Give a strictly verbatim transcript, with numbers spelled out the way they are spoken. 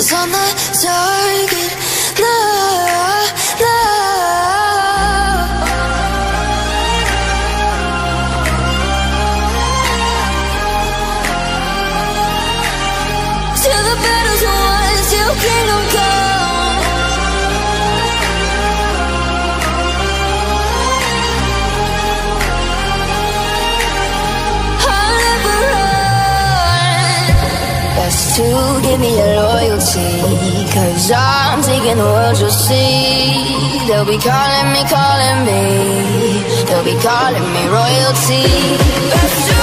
eyes on the target. No, no. Till the battle's won, till kingdom come. I'll never run. Best to give me your loyalty, 'cause I'm taking the world, you'll see. They'll be calling me, calling me. They'll be calling me royalty. Best to